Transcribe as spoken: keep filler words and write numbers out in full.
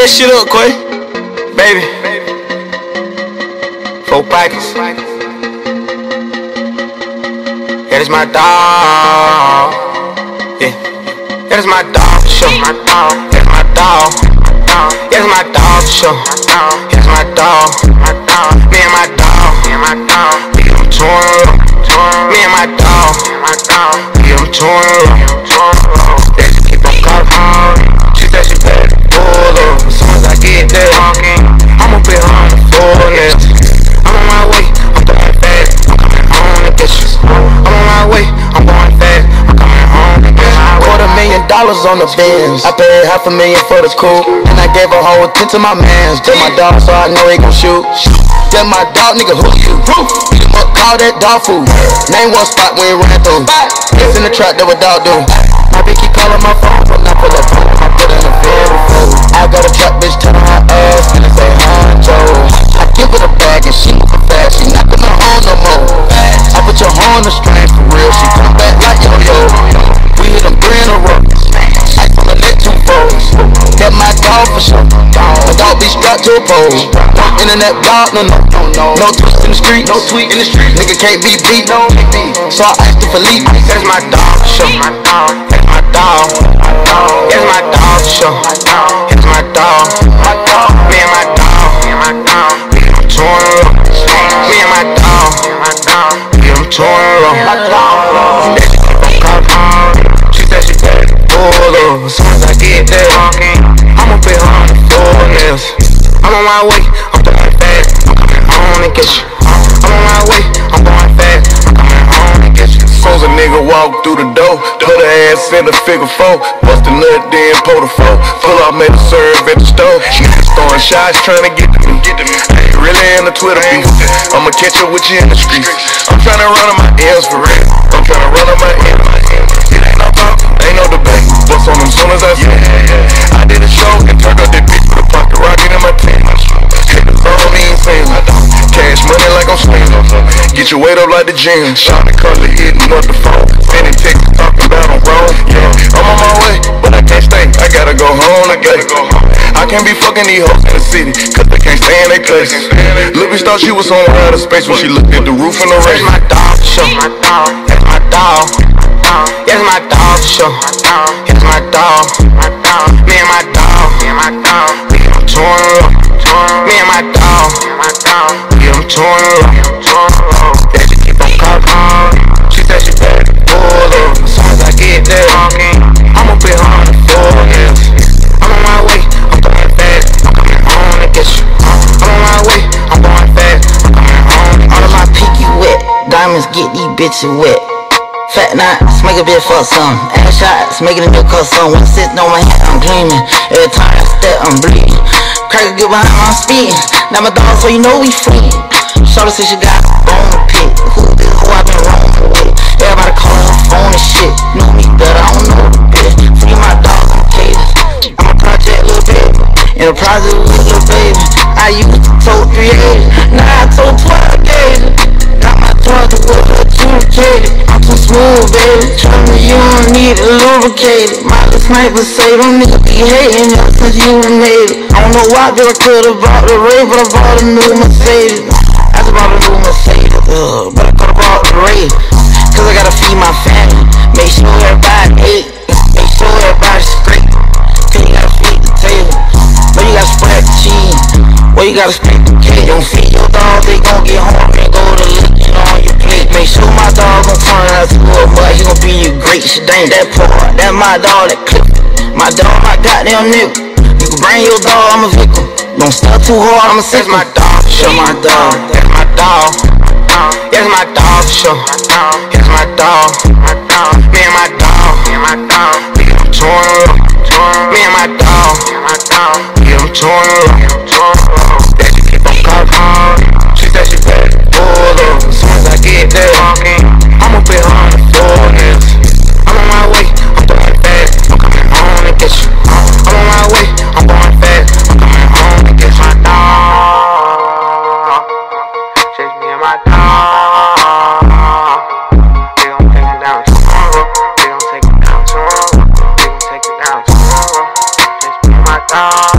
that shit up, Quay. Baby. Four pockets. That is my dog. Yeah. That is my dog show. That's my dog. That's my dog show. That's my dog. Me and my dog. We them touring. Me and my dog. We them touring. They just keep on calling. She said she better pull up. As soon as I get there, I'ma put her on the floor next. I'm on my way. I'm going fast. I'm coming home to get you. I'm on my way. I'm going fast. I'm coming home to get you. Quarter million dollars on the Benz. I paid half a million for the coupe, and I gave a whole ten to my mans. Tell my dog, so I know he gon' shoot. Tell my dog, nigga, who you? Beat him up, call that dog food. Name one spot when he ran through. It's in the trap that what dog do. My bitch keep calling my phone, but not for that phone. I put in the very food. I got a trap bitch telling her ass, and I say, honcho. I give her the bag and she moving fast. She not gonna hold no more. I put your horn on the string for real. She come back like yo-yo. We hit them three in a row. I from the neck two folds. That my dog for sure. My dog be strapped to a pole. No internet block, no no no. No twist in the street, no tweet in the street. Nigga can't be beat, no. So I asked him for leave. That's my dog show. That's my dog. That's my dog show. That's my dog. Me and my dog. We them touring. Me and my dog. We them touring. She said she better pull up. As soon as I get there, I'ma put her on the floor nails. I'm on my way. I'm going fast. I'm coming home to get you. I'm on my way. I'm going fast. I'm coming home to get you. Soon as a nigga walk through the door, put her ass in the figure four, bust a nut, then pull the four. Pull out, made a serve at the stove. Niggas throwing shots, trying to get to me. I ain't really in the Twitter beef. I'ma catch up with you in the streets. I'm trying to run on my L's for real. I'm trying to run on my L's. It ain't no talk, ain't no debate. Bust on them soon as I see it. I did a show and turned up that bitch with a pocket rocket in my tent. Haters on me ain't saying nothing. Cash money like I'm swinging. Get your weight up like the gym. Shot the color, hitting up the phone. Sending texts talking about I'm wrong. Yeah, I'm on my way, but I can't stay. I gotta go home, I gotta go home. I can't be fucking these hoes in the city, cause they can't stay in their place. Lil' bitch thought she was on outer space when she looked at the roof in the rain. That's my dog show. That's my dog. That's my dog show. That's my dog. Me and my dog. We them touring. Me and my dog. We them touring. They just keep on calling. She said she better pull up. As soon as I get there, I'ma put her on the floor. I'm on my way. I'm going fast. I'm coming home to get you. I'm on my way. I'm going fast. I'm coming home. All of my pinky wet. Diamonds get these bitches wet. Fat knots, make a bitch fuck some. Ass shots, making a new cut some. When sitting on my head, I'm gleaming. Every time I step, I'm bleeding. Cracker get behind my speed. Now my dog, so you know we free. Shorty said she got a bone to pick. Who this who I been wrong with? Everybody call her phone and shit. Know me better, I don't know the bitch. Free my dog in cages. I'm a project little baby. In a project with little baby. I used to told three eighty. Now I told twelve gauge. Got my target with her lubricated. I'm too smooth, baby. Tell me you don't need it lubricated. My little sniper say them niggas be hating you cause you made it. I don't know why, girl, I could've bought the Ray, but I bought a new Mercedes. I just bought a new Mercedes, uh, but I could've bought the Ray, cause I gotta feed my family. Make sure everybody ate, make sure everybody's straight, cause you gotta feed the table. But you gotta spread the cheese, well you gotta spread the cake. Don't feed your dog, they gon' get hungry and go to licking on your plate. Make sure my dog gon' turn out to a butt, he gon' be you great. Shit ain't that poor, that my dog, that clip. My dog, my goddamn nigga. You can bring your dog, I'm a victim. Don't step too hard, I'm a sick. That's my dog show. My dog. That's my dog. That's my dog show. That's my dog. Me and my dog. We them touring. Me and my dog. We them touring. They just keep on calling. She said she better pull up. As soon as I get there, I'ma put her on the floor. I'm on my way. I'm going fast. I'm coming home to get you. I'm on my way. I'm going fast. I'm coming home to get my dog. Chase me and my dog. They gon' take it down tomorrow. They gon' take it down tomorrow. They gon' take it down tomorrow. Chase me and my dog.